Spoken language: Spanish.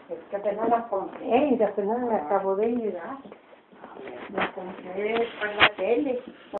Es que apenas la compré y apenas la acabo de llegar. La compré por la tele.